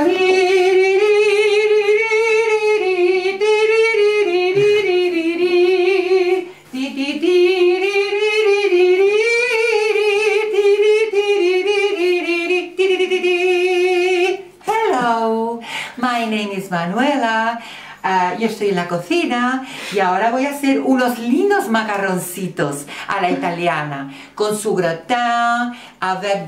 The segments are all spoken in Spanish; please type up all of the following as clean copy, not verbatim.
Hello, my name is Manuela. Yo estoy en la cocina y ahora voy a hacer unos lindos macarroncitos a la italiana con su gratin, avec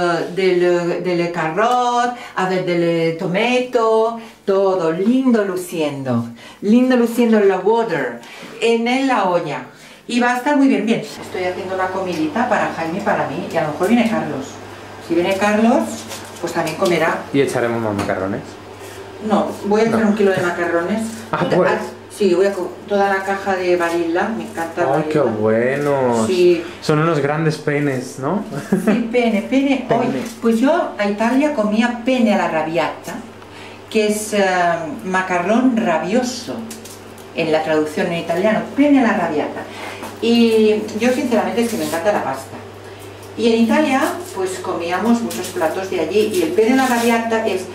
de le carotte, avec de le tomato, todo lindo luciendo en la water, en la olla. Y va a estar muy bien. Bien, estoy haciendo la comidita para Jaime y para mí, y a lo mejor viene Carlos. Si viene Carlos, pues también comerá. ¿Y echaremos más macarrones? No, voy a hacer 1 kilo de macarrones. Pues. Sí, voy a toda la caja de Barilla, me encanta ¡Ay, Barilla. qué buenos! Sí. Son unos grandes penes, ¿no? Sí, pene. Hoy, pues yo a Italia comía pene alla rabbiata, que es macarrón rabioso, en la traducción en italiano, pene alla rabbiata. Y yo sinceramente es que me encanta la pasta. Y en Italia, pues comíamos muchos platos de allí, y el pene alla rabbiata es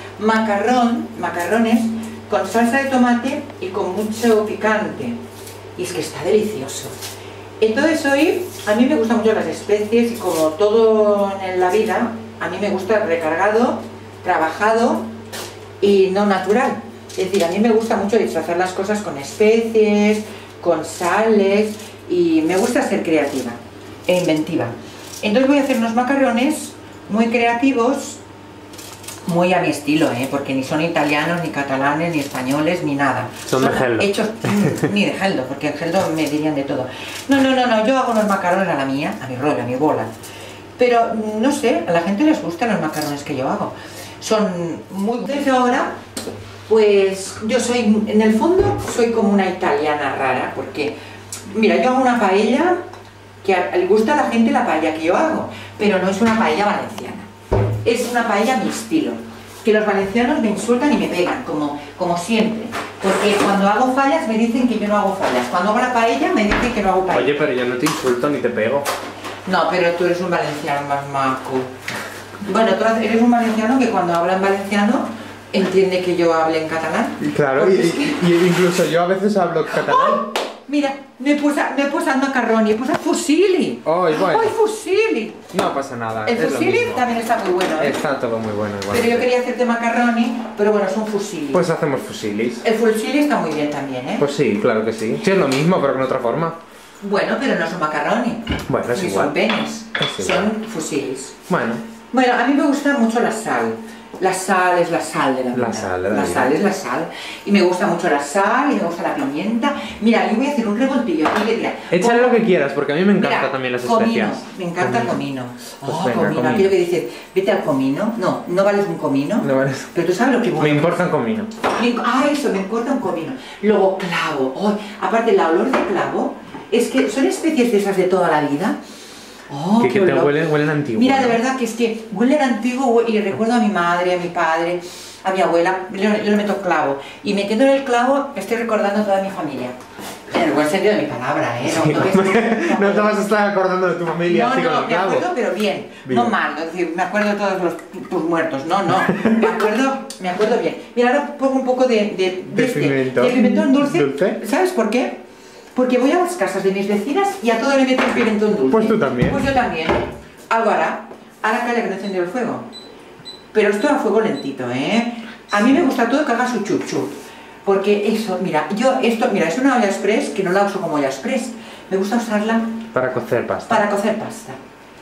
macarrones con salsa de tomate y con mucho picante. Y es que está delicioso. Entonces hoy, a mí me gustan mucho las especies y como todo en la vida, a mí me gusta recargado, trabajado y no natural. Es decir, a mí me gusta mucho disfrazar las cosas con especies, con sales, y me gusta ser creativa e inventiva. Entonces voy a hacer unos macarrones muy creativos, muy a mi estilo, porque ni son italianos, ni catalanes, ni españoles, ni nada. Son de geldo. Hechos, ni de geldo, porque el geldo me dirían de todo. No, yo hago unos macarrones a la mía, a mi rollo, a mi bola. Pero, no sé, a la gente les gustan los macarrones que yo hago. Son muy... Desde ahora, pues yo soy, en el fondo, soy como una italiana rara, porque, mira, yo hago una paella que le gusta a la gente la paella que yo hago, pero no es una paella valenciana. Es una paella a mi estilo, que los valencianos me insultan y me pegan, como siempre, porque cuando hago fallas me dicen que yo no hago fallas, cuando hago la paella me dicen que no hago paella. Oye, pero yo no te insulto ni te pego. No, pero tú eres un valenciano más maco. Bueno, tú eres un valenciano que cuando habla en valenciano entiende que yo hable en catalán. Claro, y incluso yo a veces hablo catalán. ¡Oh! Mira, no he posat macarroni, he posat fusilli. ¡Ay, bueno! ¡Ay, fusilli! No pasa nada. El fusilli también está muy bueno, Está todo muy bueno igual. Pero yo quería hacerte macarroni, pero bueno, son fusilli. Pues hacemos fusilis. El fusilli está muy bien también, Pues sí, claro que sí. Sí, es lo mismo, pero con otra forma. Bueno, pero no son macaroni. Bueno, es ni igual. son penes. Es son fusillis. Bueno, a mí me gusta mucho la sal. La sal es la sal de la vida. La sal de la La vida. sal es la sal. Y me gusta mucho la sal y me gusta la pimienta. Mira, yo voy a hacer un revoltillo. échale lo que quieras, porque a mí me encanta también las especias. Me encanta el comino. Pues Oh, venga, comino. Aquello que dices, vete al comino. No, no vales un comino. No vales. Pero tú sabes lo que Me importa el comino. Eso, me importa un comino. Luego, clavo. Oh, aparte, el olor de clavo es que son especies de esas de toda la vida. Oh, que te olor. huelen antiguo. Mira, ¿no? de verdad que es que huelen antiguo y recuerdo a mi madre, a mi padre, a mi abuela. Yo le meto clavo. Y metiéndole el clavo estoy recordando a toda mi familia. En el buen sentido de mi palabra, ¿eh? Sí, no te vas a estar acordando de tu familia así con el me clavo. acuerdo, pero bien, no mal, es decir, me acuerdo de todos tus muertos, no, me acuerdo bien. Mira, ahora pongo un poco de pimentón dulce. ¿Sabes por qué? Porque voy a las casas de mis vecinas y a todo le meto el pimentón dulce. Pues tú también. Pues yo también. Algo hará. Ahora que le he encendido el fuego. Pero esto a fuego lentito, ¿eh? A mí me gusta todo que haga su chup chup. Porque eso, mira, es una olla express que no la uso como olla express. Me gusta usarla para cocer pasta. Para cocer pasta.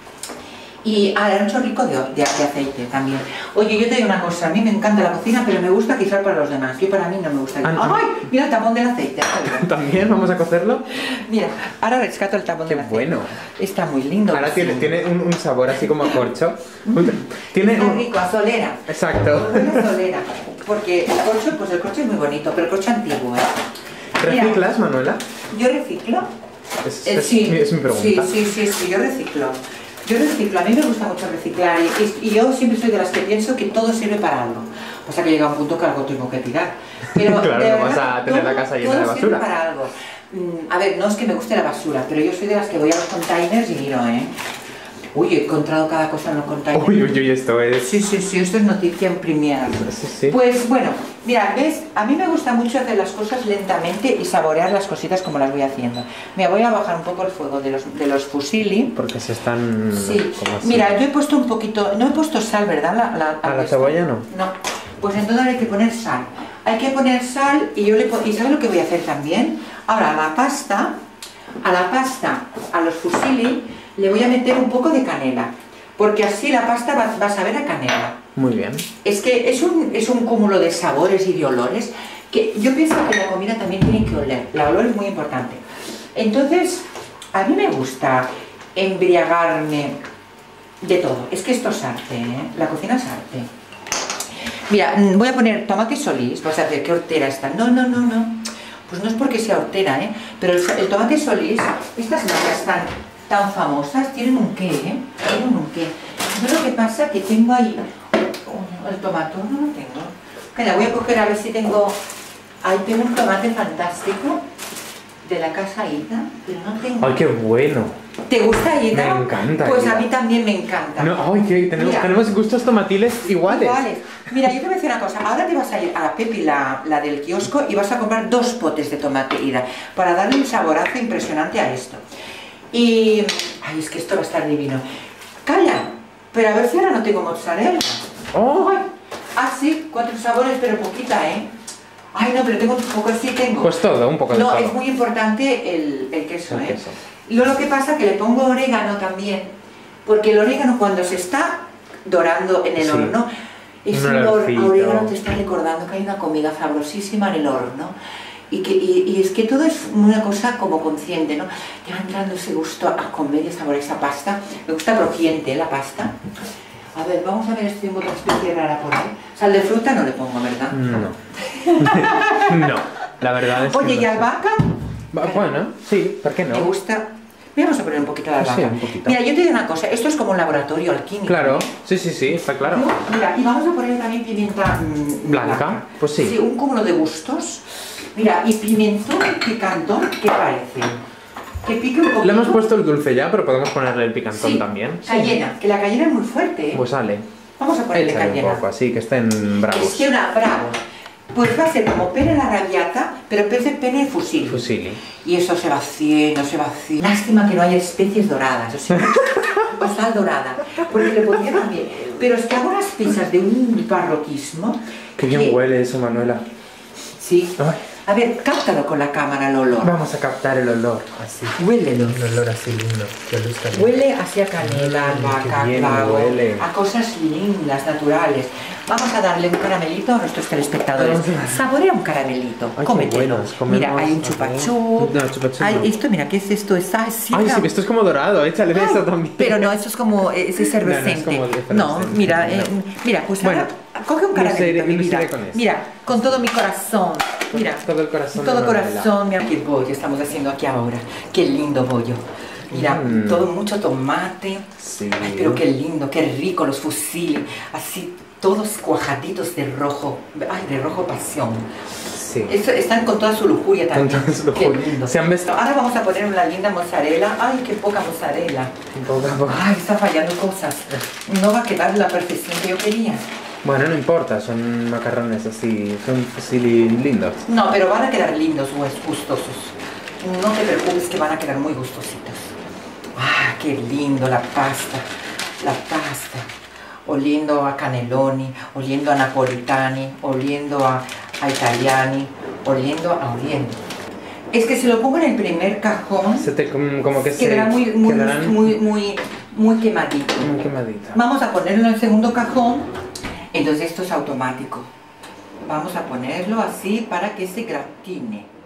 Y era un chorrico de aceite también. Oye, yo te digo una cosa, a mí me encanta la cocina, pero me gusta quizás para los demás. Yo para mí no me gusta. ¡Ay! Mira el tapón del aceite. ¿También vamos a cocerlo? Mira, ahora rescato el tapón del aceite. ¡Qué bueno! Está muy lindo. Ahora tiene un sabor así como a corcho. Tiene Está rico, a solera. Exacto. A solera. Porque el corcho es muy bonito, pero el corcho antiguo, ¿eh? ¿Reciclas, Manuela? ¿Yo reciclo? Sí, es mi pregunta. Sí, yo reciclo. A mí me gusta mucho reciclar y yo siempre soy de las que pienso que todo sirve para algo. O sea que llega un punto que algo tengo que tirar. Pero claro, de no verdad, vas a tener la casa llena de basura. Sirve para algo. A ver, no es que me guste la basura, pero yo soy de las que voy a los containers y miro, Uy, he encontrado cada cosa en los containers. Uy, uy, uy, esto es... Sí, sí, sí, esto es noticia en Premiere. Sí, sí. Pues bueno, mira, ¿ves? A mí me gusta mucho hacer las cosas lentamente y saborear las cositas como las voy haciendo. Mira, voy a bajar un poco el fuego de los fusilli. Porque se están... Sí, como así. mira, yo he puesto un poquito, no he puesto sal, ¿verdad? ¿A la cebolla no? No, pues entonces hay que poner sal. Hay que poner sal y yo le pongo... ¿Y sabes lo que voy a hacer también? Ahora, a la pasta, a los fusilli, le voy a meter un poco de canela. Porque así la pasta va a saber a canela. Muy bien. Es que es un cúmulo de sabores y de olores que yo pienso que la comida también tiene que oler. El olor es muy importante. Entonces, a mí me gusta embriagarme de todo. Es que esto es arte, ¿eh? La cocina es arte. Mira, voy a poner tomate solís. Vas a decir, ¿qué hortera está? No. Pues no es porque sea hortera, ¿eh? Pero el tomate solís, estas marcas tan famosas, tienen un qué, ¿eh? Tienen un qué. Yo lo que pasa es que tengo ahí... el tomate, no lo tengo. Calla, voy a coger a ver si tengo... Ahí tengo un tomate fantástico de la casa Ida, pero no tengo... ¡Ay, qué bueno! ¿Te gusta Ida? Me encanta. Pues Ida. A mí también me encanta. No, ¡ay, que tenemos gustos tomatiles iguales! Mira, yo te voy a decir una cosa. Ahora te vas a ir a la Pepi, la del kiosco, y vas a comprar 2 potes de tomate Ida para darle un saborazo impresionante a esto. Y... ay, es que esto va a estar divino. Calla, pero a ver si ahora no tengo mozzarella. ¡Oh! Ah, sí, 4 sabores, pero poquita, ¿eh? Ay, no, pero tengo un poco, sí tengo. Pues todo, un poco de todo. No, es muy importante el queso, El ¿eh? queso. Luego lo que pasa es que le pongo orégano también, porque el orégano cuando se está dorando en el horno, ese orégano te está recordando que hay una comida sabrosísima en el horno. Y es que todo es una cosa como consciente, ¿no? Te va entrando ese gusto a comer y saborear esa pasta. Me gusta crujiente, la pasta. A ver, vamos a ver si tengo otra especie rara por ahí. Sal de fruta no le pongo, ¿verdad? No. No, la verdad es que oye, no ¿y sé. albahaca? Bueno, sí, ¿por qué no? Me gusta. Vamos a poner un poquito de albahaca. Sí, un poquito. Mira, yo te digo una cosa, esto es como un laboratorio alquímico. Claro, ¿eh? sí, está claro. Mira, y vamos a poner también pimienta blanca. Pues sí. Sí, un cúmulo de gustos. Mira, y pimentón picantón, ¿qué parece? Que pique un poquito. Le hemos puesto el dulce ya, pero podemos ponerle el picantón también. Cayena, que la cayena es muy fuerte, ¿eh? Pues sale. Vamos a ponerle Échale cayena. un poco, así, que estén bravos. Es que bravo. Pues va a ser como pene la rabiata, pero pene fusilli. Fusilli. Y eso se va haciendo, se va haciendo. Lástima que no haya especies doradas, o sea, o sal dorada, porque le pondría también. Pero es que hago unas pizzas de un barroquismo. Qué bien huele eso, Manuela. Sí. Ay. A ver, cáptalo con la cámara el olor. Vamos a captar el olor, así. Huélelo. Un olor así lindo, que luzca bien. Huele hacia canela, albahaca, qué bien clavo, huele. a cosas lindas, naturales. Vamos a darle un caramelito a nuestros telespectadores. Saborea un caramelito, Ay, cómetelo. buenos, Mira, hay un chupachú. No, chupachú Hay no. esto, mira, ¿qué es esto? Está así. Ay, sí, esto es como dorado, échale de eso también. Pero no, esto es como, es efervescente. No, es como No, efervescente, mira, no. mira, pues Bueno, ahora coge un caramelito, mi vida. con esto. Mira, con todo mi corazón. Mira, todo el corazón. todo de corazón. Mira qué bollo estamos haciendo aquí ahora. Qué lindo bollo. Mira, todo mucho tomate. Sí. Ay, pero qué lindo, qué rico los fusilli. Así, todos cuajaditos de rojo. Ay, de rojo pasión. Sí. Están con toda su lujuria también. Con toda su lujuria. Qué lindo. Se han vestido. Ahora vamos a poner una linda mozzarella. Ay, qué poca mozzarella. Poco a poco. Ay, está fallando cosas. No va a quedar la perfección que yo quería. Bueno, no importa, son macarrones así, son fusilli lindos. No, pero van a quedar lindos, gustosos. No te preocupes que van a quedar muy gustositos. Ah, qué lindo la pasta. La pasta. Oliendo a cannelloni, oliendo a napolitani, oliendo a italiani, oliendo. Es que si lo pongo en el primer cajón, como que quedará muy quemadito. Muy quemadito. Vamos a ponerlo en el segundo cajón. Entonces esto es automático. Vamos a ponerlo así para que se gratine.